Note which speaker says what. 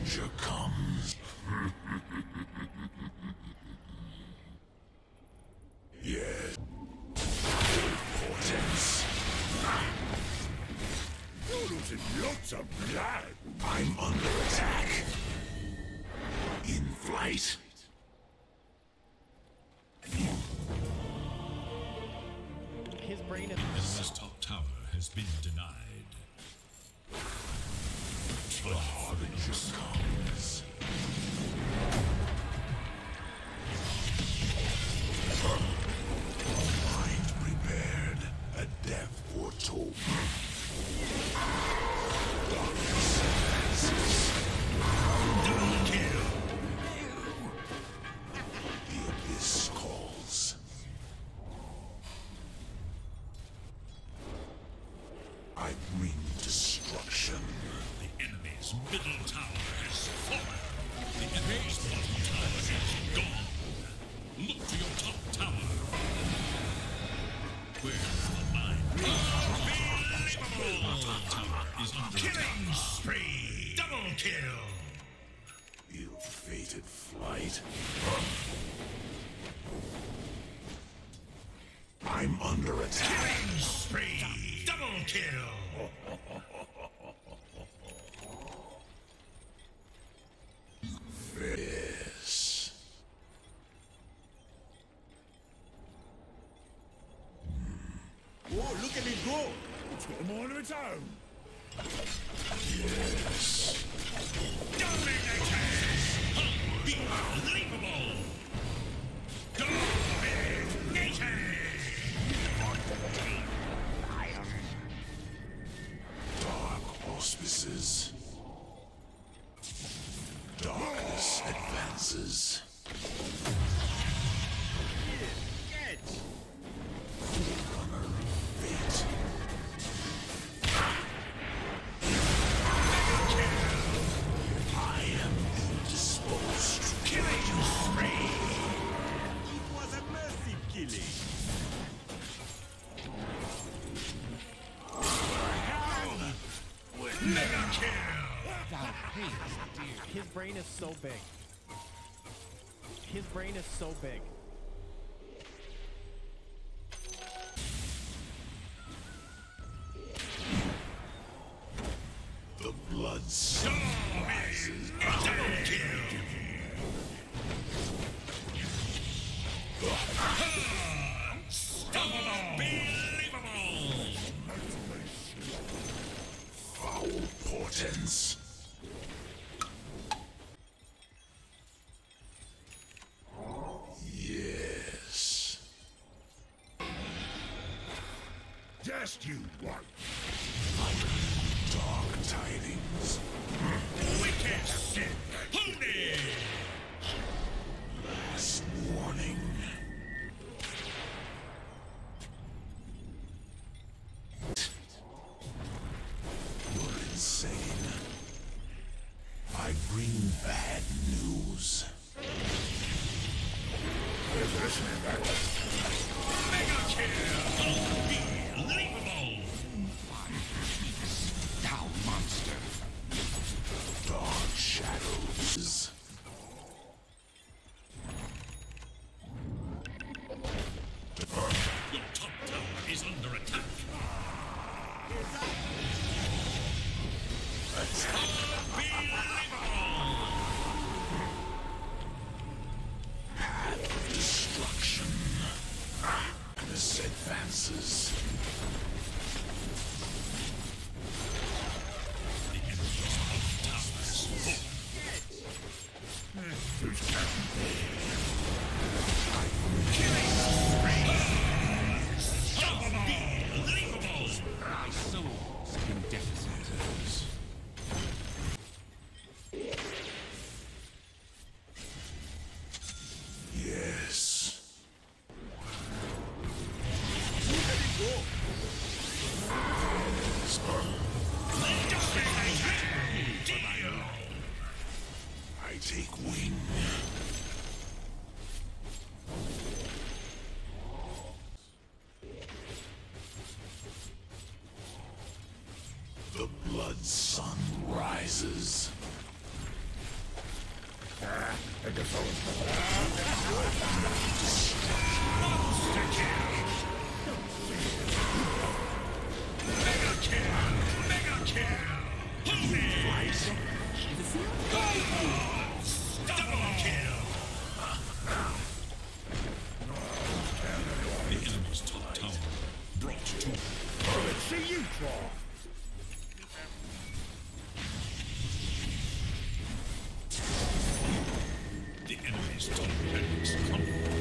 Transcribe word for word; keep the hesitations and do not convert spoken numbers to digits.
Speaker 1: danger comes. Yes. Portents. You're losing lots of blood. I'm under attack. In flight.
Speaker 2: His brain is...
Speaker 3: This top tower has been denied.
Speaker 1: Tryharding comes. Mind prepared, a death foretold. Darkness advances.
Speaker 3: Double kill!
Speaker 1: The abyss calls. I bring destruction.
Speaker 3: The enemy's middle tower has fallen. The enemy's bottom tower is gone. Look to your top tower. Where's the line? Unbelievable! Top tower is under killing spree. Double kill.
Speaker 1: Ill-fated flight. I'm under attack.
Speaker 3: Killing spree. Double kill.
Speaker 1: Yes.
Speaker 4: Whoa, look at it go! It's got a mind of its own!
Speaker 1: Yes.
Speaker 3: Dominator! Unbelievable! Dominator!
Speaker 1: Dark auspices. Darkness advances. Runner fate. I am indisposed.
Speaker 3: Killing spree!
Speaker 4: It was a massive killing!
Speaker 3: Mega kill!
Speaker 2: His brain is so big. His brain is so big.
Speaker 1: The blood sun rises.
Speaker 3: Double kill! Unbelievable!
Speaker 1: Foul portents. Yes.
Speaker 4: Just you what?
Speaker 1: Dark tidings.
Speaker 3: Wicked sick! Holy!
Speaker 1: Last warning. You're insane. I bring bad news.
Speaker 4: Where's listening back?
Speaker 3: Mega kill! Unbelievable!
Speaker 4: Thou monster!
Speaker 1: Dark shadows.
Speaker 3: Your top tower is under attack.
Speaker 1: Path of destruction. Darkness advances.
Speaker 3: The enemy's bottom tower is full.
Speaker 4: Who's counting?
Speaker 3: Killing spree! Unbelievable!
Speaker 4: My soul's in deficit.
Speaker 1: Yes. I take wing. The blood sun rises.
Speaker 3: Monster kill! Mega kill! Mega kill! Holy! Double kill! The enemy's top tower brought to
Speaker 4: Let's see you try.
Speaker 3: the enemy's top barracks crumbled.